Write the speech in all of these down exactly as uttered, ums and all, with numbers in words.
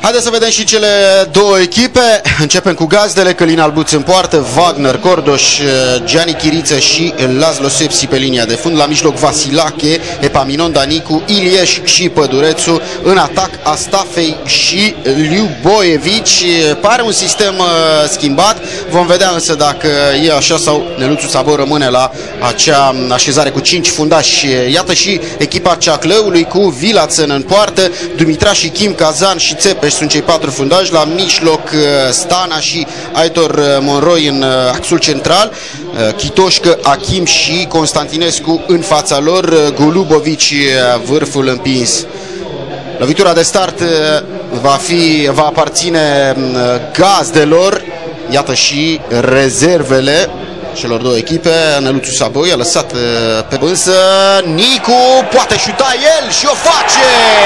Haideți să vedem și cele două echipe. Începem cu gazdele: Călin Albuț în poartă, Wagner, Cordoș, Gianni Chiriță și Laszlo Sepsi pe linia de fund. La mijloc Vasilache, Epaminon, Danicu, Ilieș și Pădurețu. În atac Astafei și Liuboevici. Pare un sistem uh, schimbat. Vom vedea însă dacă e așa sau Neluțu Sabău rămâne la acea așezare cu cinci fundași. Iată și echipa Ceaclăului cu Vilațăn în poartă, Dumitra și Kim, Kazan și Țepeș sunt cei patru fundași. La mijloc Stana și Aitor Monroi în axul central, Chitoșcă, Achim și Constantinescu în fața lor, Golubovici vârful împins. Lovitura de start va, fi, va aparține gazdelor. Iată și rezervele celor două echipe. Neluțu Sabău i-a lăsat pe însă Nicu poate șuta el și o face!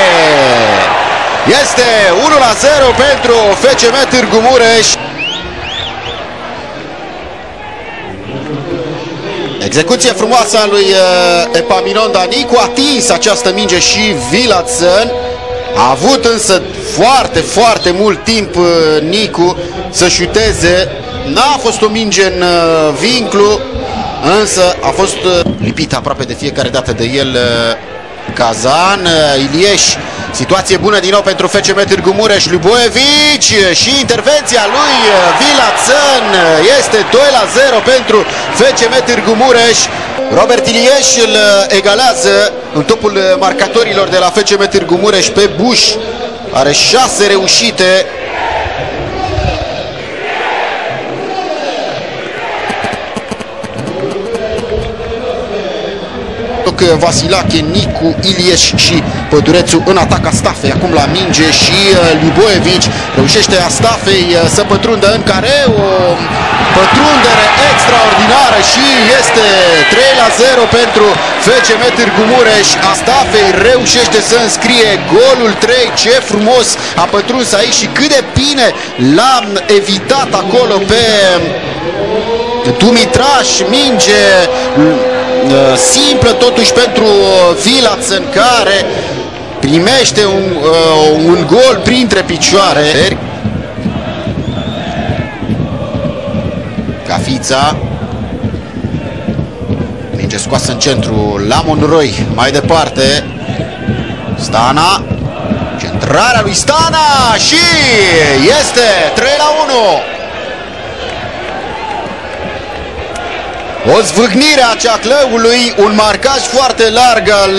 Este unu la zero pentru F C M Târgu Mureș. Execuție frumoasă a lui Epaminon Danicu, a atins această minge și Vilațăn. A avut însă foarte, foarte mult timp Nicu să șuteze. N-a fost o minge în vinclu, însă a fost lipită aproape de fiecare dată de el Kazan. Ilieș, situație bună din nou pentru F C M Târgu Mureș. Liuboevici și intervenția lui Vilațăn. Este doi la zero pentru F C M Târgu Mureș. Robert Ilieș îl egalează în topul marcatorilor de la F C M Târgu Mureș pe Buș. Are șase reușite. Vasilache, Nicu, Ilieș și Pădurețu. În atac Astafei acum la minge și Liuboevici. Reușește Astafei să pătrundă în care o pătrundere extraordinară și este trei la zero pentru F C M Târgu Mureș. Astafei reușește să înscrie golul trei. Ce frumos a pătruns aici și cât de bine l-a evitat acolo pe Dumitraș. Minge simplă totuși pentru Vilațăn, care primește un, uh, un gol printre picioare. Cafița, minge scoasă în centru la Monroi. Mai departe Stana, centrarea lui Stana și este trei la unu. O zvâgnire a Ceaclăului, un marcaj foarte larg al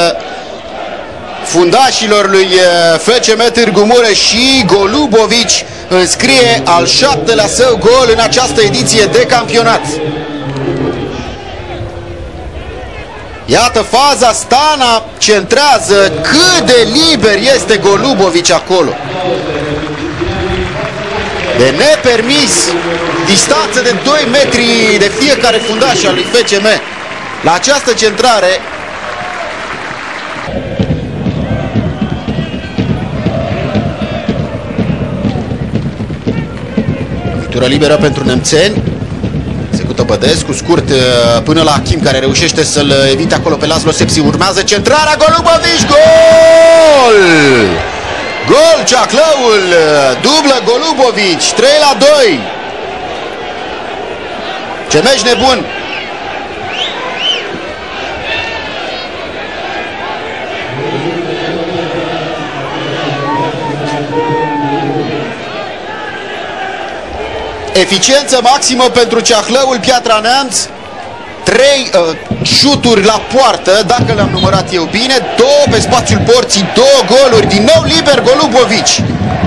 fundașilor lui F C M Târgu Mureș și Golubovici înscrie al șaptelea său gol în această ediție de campionat. Iată faza, Stana centrează, cât de liber este Golubovici acolo. De nepermis, distanță de doi metri de fiecare fundaș al lui F C M. La această centrare lovitură liberă pentru nemțeni. Execută Bădescu, scurt până la Achim, care reușește să-l evite acolo pe Laszlo Sepsi. Urmează centrarea, Golubovici, gol! Gol Ceaclăul, dublă Golubovici, trei la doi. Ce meci nebun! Eficiență maximă pentru Ceaclăul Piatra Neamț. Trei uh, șuturi la poartă, dacă le-am numărat eu bine, două pe spațiul porții, două goluri, din nou liber Golubovici.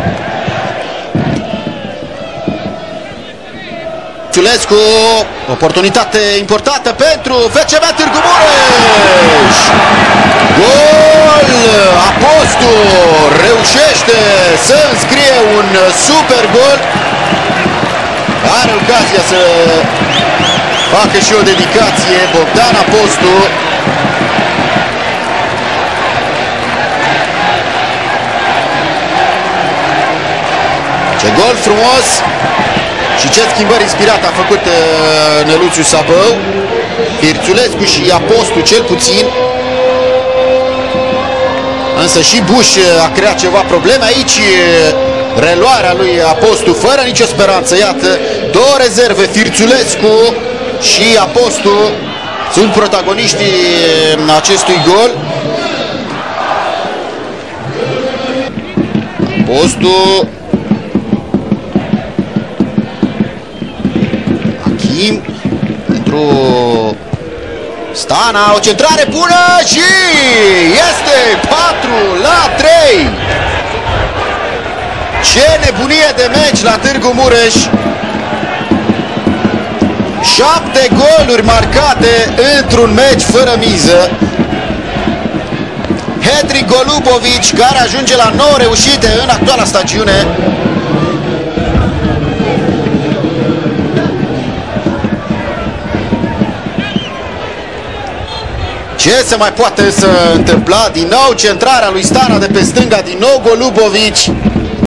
Ciulescu, oportunitate importantă pentru F C M Târgu Mureș. Gol! Apostu reușește să înscrie un super gol. Are ocazia să facă și o dedicație Bogdan Apostu. Ce gol frumos și ce schimbări inspirate a făcut uh, Neluțu Sabău. Firțulescu și Apostu cel puțin. Însă și Bush a creat ceva probleme aici. Reluarea lui Apostu fără nicio speranță. Iată, două rezerve, Firțulescu și Apostu sunt protagoniștii acestui gol. Apostu, Achim pentru Stana, o centrare bună și este patru la trei. Ce nebunie de meci la Târgu Mureș. Șapte goluri marcate într-un meci fără miză. Hedri Golubovic, care ajunge la nouă reușite în actuala stagiune. Ce se mai poate să întâmpla? Din nou centrarea lui Stana de pe stânga, din nou Golubovic.